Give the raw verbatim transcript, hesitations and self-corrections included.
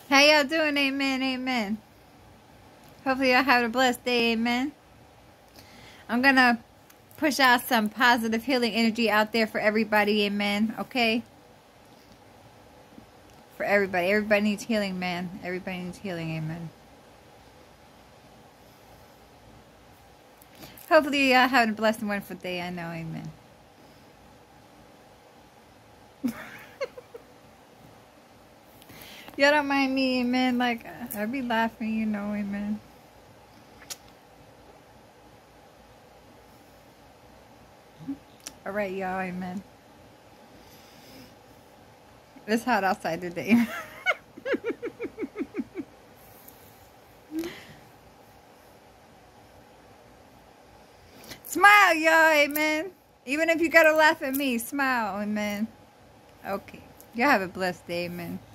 How y'all doing? Amen, amen. Hopefully y'all have a blessed day, amen. I'm gonna push out some positive healing energy out there for everybody, amen, okay? For everybody. Everybody needs healing, man. Everybody needs healing, amen. Hopefully y'all have a blessed and wonderful day, I know, amen. Y'all don't mind me, amen, like, I be laughing, you know, amen. Alright, y'all, amen. It's hot outside today. Smile, y'all, amen. Even if you gotta laugh at me, smile, amen. Okay. Y'all have a blessed day, amen.